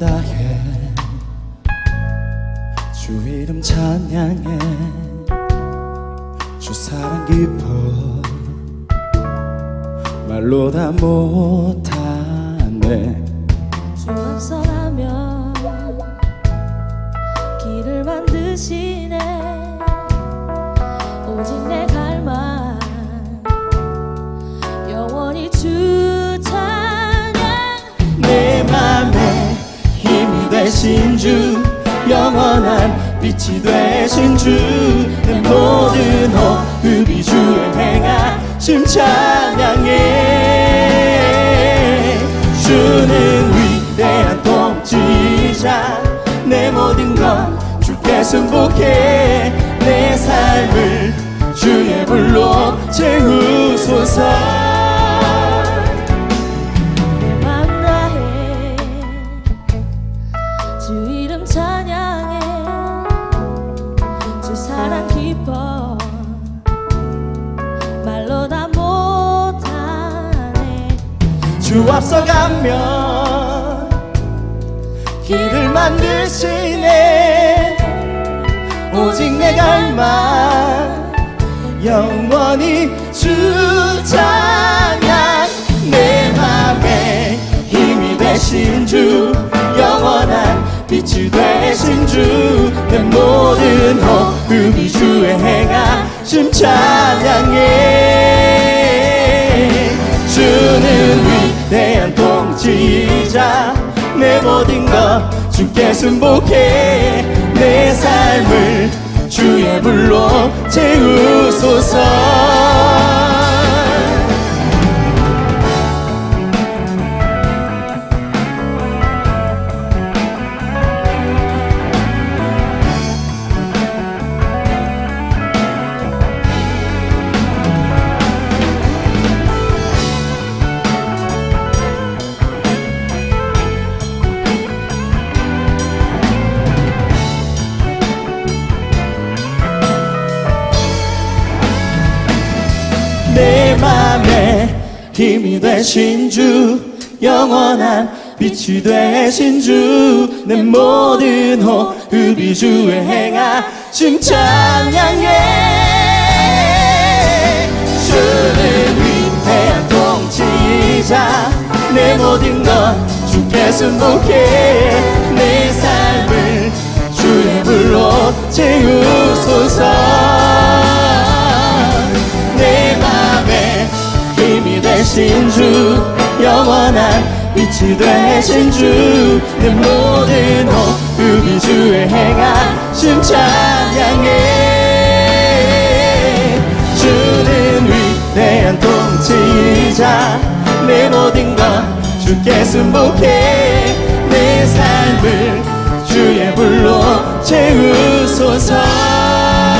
다해 주 이름 찬양해 주 사랑 깊어 말로 다 못하네. 주 앞서가며 길을 만드시네. 오직 내 갈망 영원히 주 찬양. 내 맘에 힘이 되신 주 영원한 빛이 되신 주 내 모든 호흡이 주의 행하심 찬양해. 주는 위대한 통치자 내 모든 것 주께 승복해. 내 삶을 주의 불로 채우소서. 내 맘 다해 주 이름 찬양해. 주 사랑 깊어 말로 다 못하네. 주 앞서가며 길을 만드시네. 오직 내 갈망 영원히 주 찬양. 내 맘에 힘이 되신 주 영원한 빛이 되신 주 내 모든 호흡이 주의 행하심 찬양해. 주는 위대한 통치자 내 모든 것 주께 승복해. 내 삶을 주의 불로 채우소서. 내 맘에 힘이 되신 주 영원한 빛이 되신 주 내 모든 호흡이 주의 행하심 찬양해. 주는 위대한 통치자 내 모든 것 주께 승복해. 내 삶을 주의 불로 채우소서. 내 맘에 힘이 되신 주 영원한 빛이 되신 주 내 모든 호흡이 주의 행하심 찬양해. 주는 위대한 통치자 내 모든 것 주께 승복해. 내 삶을 주의 불로 채우소서.